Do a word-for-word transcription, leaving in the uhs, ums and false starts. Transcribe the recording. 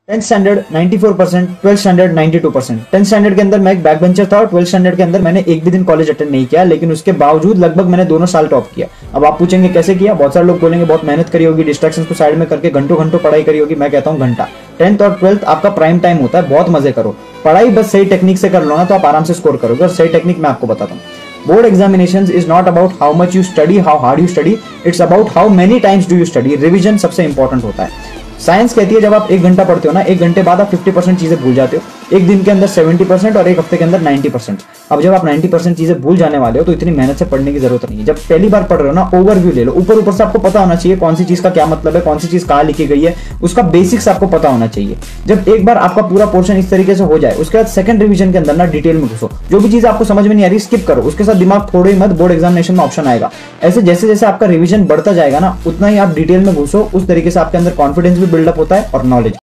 Tenth standard ninety four percent, twelfth standard ninety two percent. Tenth standard के अंदर मैं एक बैक बेंचर था और ट्वेल्थ स्टैंडर्ड के अंदर मैंने एक भी दिन कॉलेज अटेंड नहीं किया, लेकिन उसके बावजूद लगभग मैंने दोनों साल टॉप किया। अब आप पूछेंगे कैसे किया, बहुत सारे लोग बोलेंगे बहुत मेहनत करी होगी, डिस्ट्रैक्शंस को साइड में करके घंटों घंटों पढ़ाई करी होगी। मैं कहता हूँ घंटा। टेंथ और ट्वेल्थ आपका प्राइम टाइम होता है, बहुत मजे करो। पढ़ाई बस सही टेक्निक से कर लो ना तो आप आराम से स्कोर करोगे, और सही टेक्निक मैं आपको बताता हूँ। Board examinations is not about how much you study, how hard you study, it's about how many times do you study. Revision सबसे इंपॉर्टेंट होता है। साइंस कहती है जब आप एक घंटा पढ़ते हो ना, एक घंटे बाद आप फिफ्टी परसेंट चीजें भूल जाते हो, एक दिन के अंदर सेवेंटी परसेंट और एक हफ्ते के अंदर नाइंटी परसेंट। अब जब आप नाइंटी परसेंट चीजें भूल जाने वाले हो तो इतनी मेहनत से पढ़ने की जरूरत नहीं है। जब पहली बार पढ़ रहे हो ना, ओवरव्यू ले लो। ऊपर ऊपर से आपको पता होना चाहिए कौन सी चीज का क्या मतलब है, कौन सी चीज कहाँ लिखी गई है, उसका बेसिक्स आपको पता होना चाहिए। जब एक बार आपका पूरा पोर्शन इस तरीके से हो जाए, उसके बाद सेकंड रिवीजन के अंदर ना डिटेल में घुसो। जो भी चीज आपको समझ में नहीं आ रही स्किप करो, उसके साथ दिमाग फोड़ो ही मत। बोर्ड एग्जामिनेशन में ऑप्शन आएगा। ऐसे जैसे जैसे आपका रिवीजन बढ़ता जाएगा ना, उतना ही आप डिटेल में घुसो। उस तरीके से आपके अंदर कॉन्फिडेंस भी बिल्डअप होता है और नॉलेज।